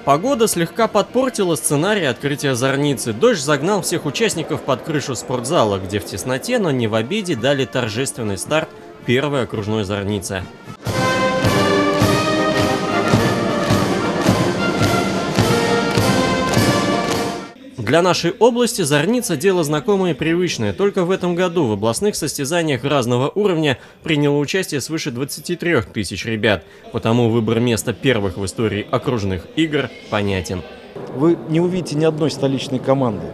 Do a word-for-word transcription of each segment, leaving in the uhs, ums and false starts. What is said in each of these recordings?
Погода слегка подпортила сценарий открытия зорницы. Дождь загнал всех участников под крышу спортзала, где в тесноте, но не в обиде, дали торжественный старт первой окружной зорницы. Для нашей области зорница – дело знакомое и привычное. Только в этом году в областных состязаниях разного уровня приняло участие свыше двадцати трёх тысяч ребят. Потому выбор места первых в истории окружных игр понятен. Вы не увидите ни одной столичной команды.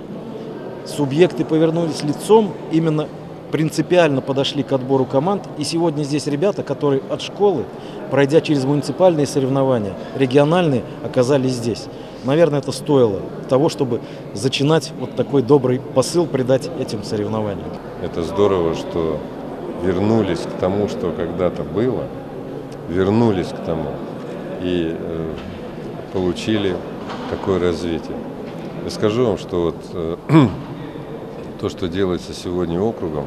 Субъекты повернулись лицом, именно принципиально подошли к отбору команд. И сегодня здесь ребята, которые от школы, пройдя через муниципальные соревнования, региональные, оказались здесь. Наверное, это стоило того, чтобы зачинать вот такой добрый посыл, придать этим соревнованиям. Это здорово, что вернулись к тому, что когда-то было, вернулись к тому и э, получили такое развитие. Я скажу вам, что вот э, то, что делается сегодня округом,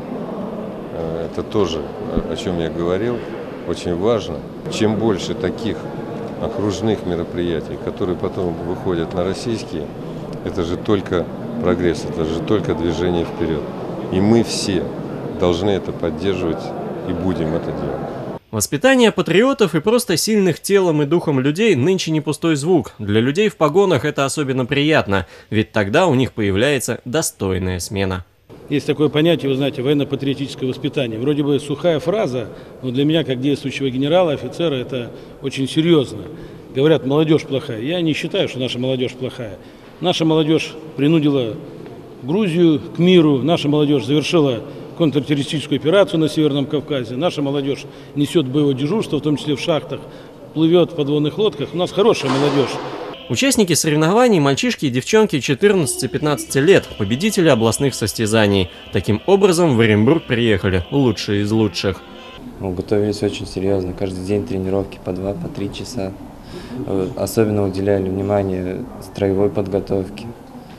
э, это тоже, о чем я говорил, очень важно. Чем больше таких окружных мероприятий, которые потом выходят на российские, это же только прогресс, это же только движение вперед. И мы все должны это поддерживать и будем это делать. Воспитание патриотов и просто сильных телом и духом людей нынче не пустой звук. Для людей в погонах это особенно приятно, ведь тогда у них появляется достойная смена. Есть такое понятие, вы знаете, военно-патриотическое воспитание. Вроде бы сухая фраза, но для меня, как действующего генерала, офицера, это очень серьезно. Говорят, молодежь плохая. Я не считаю, что наша молодежь плохая. Наша молодежь принудила Грузию к миру, наша молодежь завершила контртеррористическую операцию на Северном Кавказе, наша молодежь несет боевое дежурство, в том числе в шахтах, плывет в подводных лодках. У нас хорошая молодежь. Участники соревнований – мальчишки и девчонки четырнадцати-пятнадцати лет, победители областных состязаний. Таким образом в Оренбург приехали лучшие из лучших. Мы готовились очень серьезно, каждый день тренировки по два, по три часа. Особенно уделяли внимание строевой подготовке,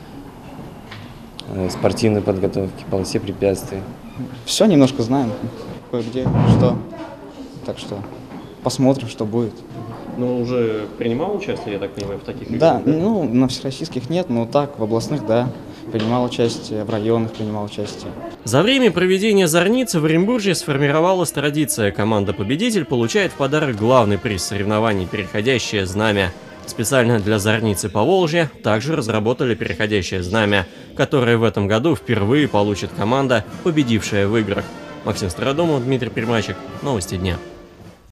спортивной подготовке, полосе препятствий. Все немножко знаем, где, что, так что посмотрим, что будет. Ну, уже принимал участие, я так понимаю, в таких играх? Да, ну, на всероссийских нет, но так, в областных, да. Принимал участие, в районах принимал участие. За время проведения зорницы в Оренбурге сформировалась традиция. Команда-победитель получает в подарок главный приз соревнований – переходящее знамя. Специально для зорницы Поволжья также разработали переходящее знамя, которое в этом году впервые получит команда, победившая в играх. Максим Стародумов, Дмитрий Пермачек. Новости дня.